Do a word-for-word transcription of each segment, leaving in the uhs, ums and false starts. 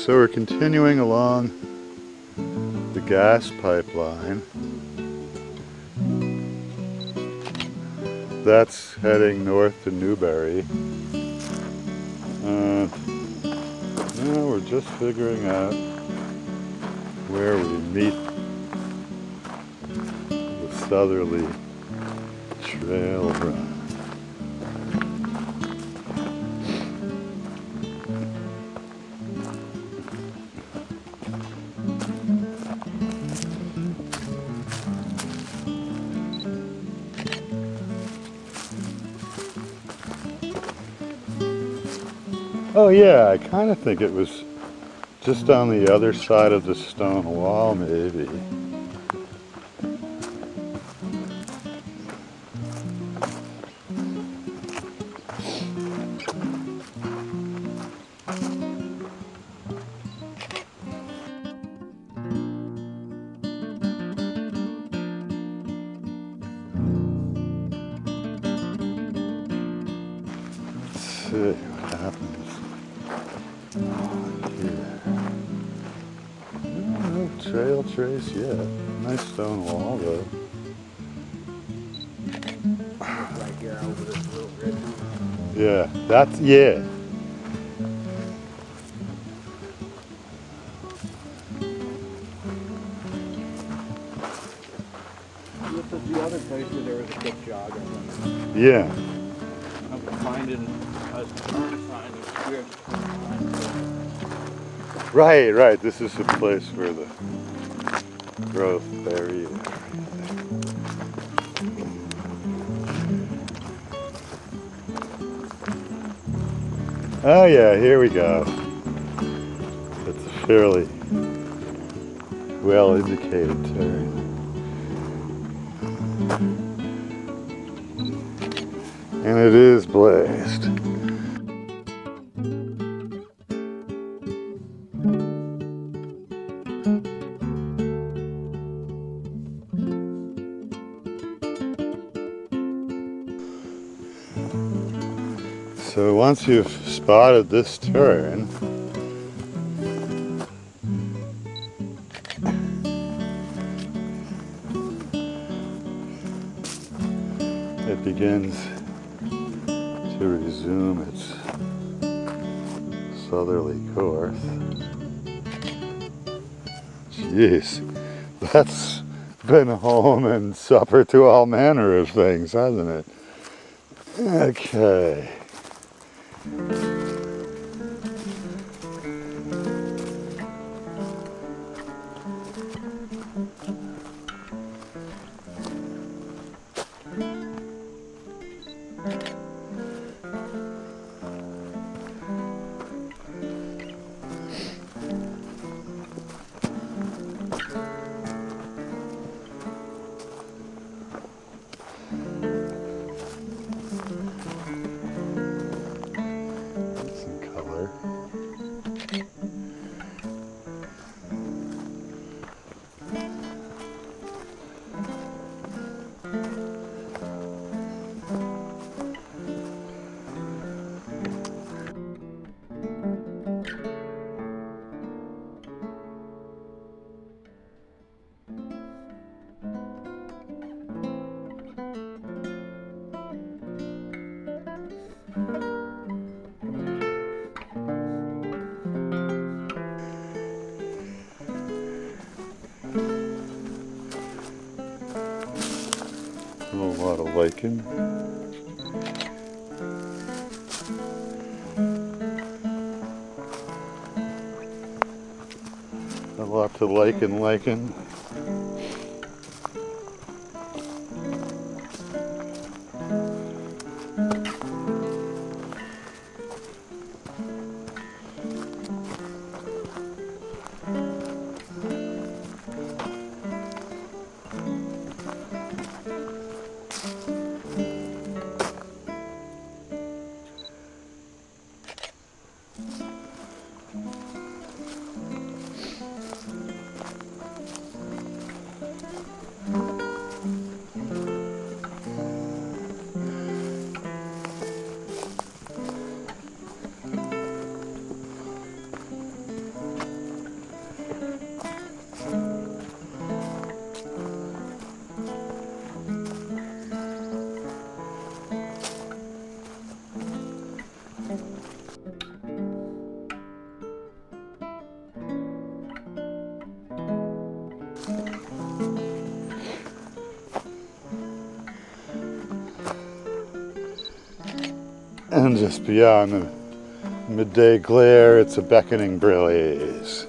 So we're continuing along the gas pipeline. That's heading north to Newberry. And now we're just figuring out where we meet the southerly trail run. Oh yeah, I kind of think it was just on the other side of the stone wall, maybe. Let's see what happens. No trail trace yet. Nice stone wall though. Right here over this little ridge. Yeah, that's, yeah. This is the other place where there was a big jog. I remember. Yeah. I'm finding a turn sign that's weird. Right, right. This is the place where the growth buried everything. Oh yeah, here we go. It's a fairly well indicated turn. And it is blazed. So once you've spotted this turn, it begins to resume its southerly course. Jeez, that's been home and supper to all manner of things, hasn't it? Okay. A lot of lichen. A lot to lichen, lichen. And just beyond the midday glare, it's a beckoning blaze.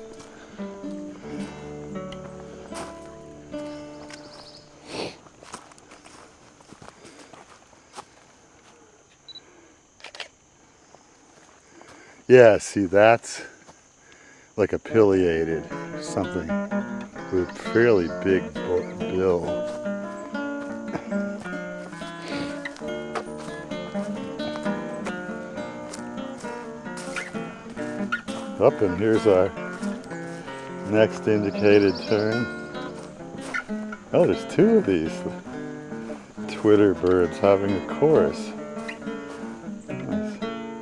Yeah, see, that's like a pileated something with fairly big bill. Up, and here's our next indicated turn. Oh, there's two of these twitter birds having a chorus. Nice.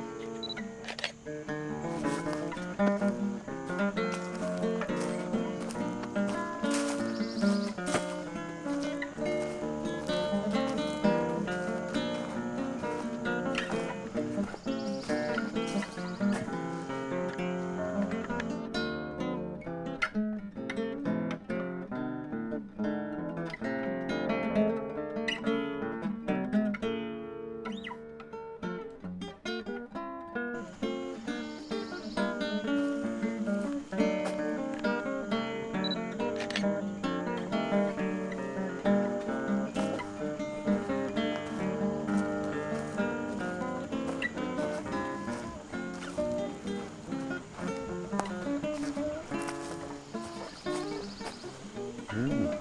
Mm.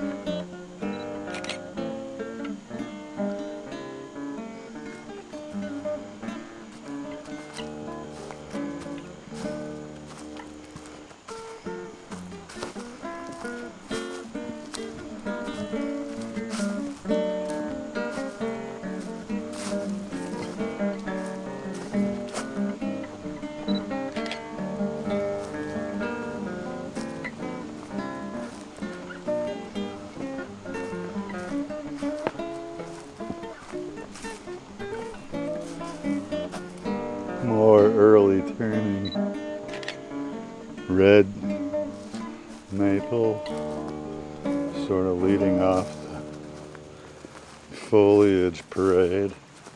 More early turning red maple, sort of leading off the foliage parade.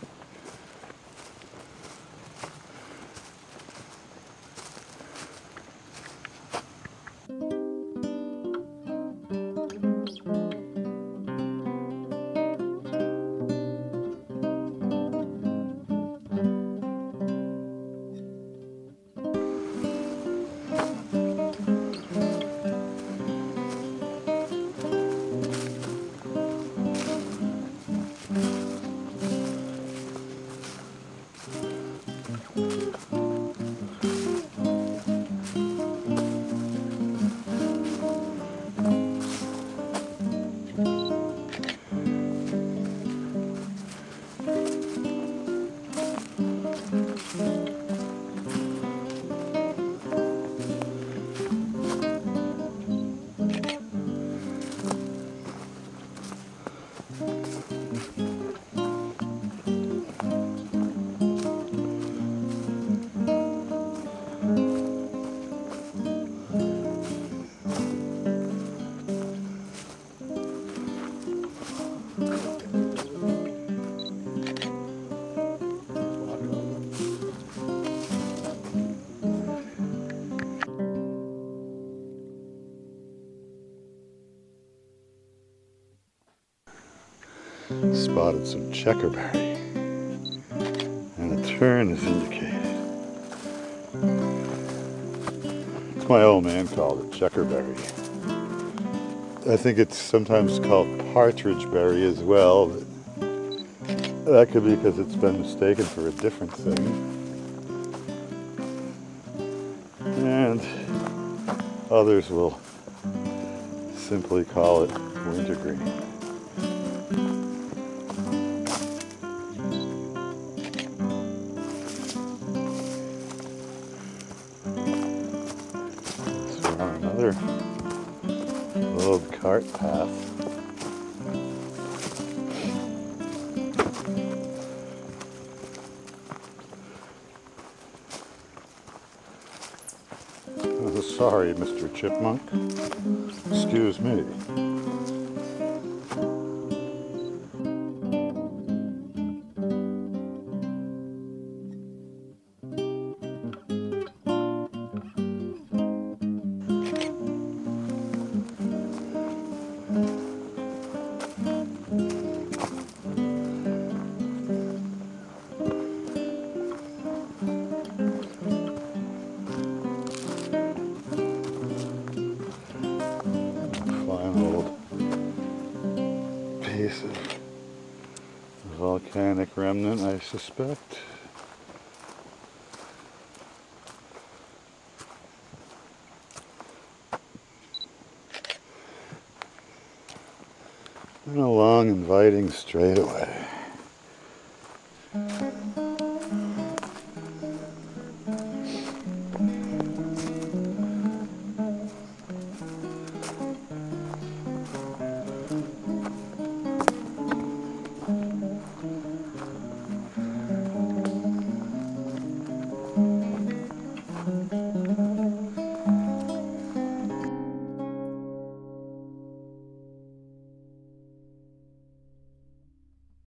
Spotted some checkerberry, and a turn is indicated. It's my old man called it checkerberry. I think it's sometimes called partridge berry as well, but that could be because it's been mistaken for a different thing. And others will simply call it wintergreen. Another old cart path. Oh, sorry, Mister Chipmunk. Excuse me. piece of volcanic remnant, I suspect. And a long, inviting straightaway.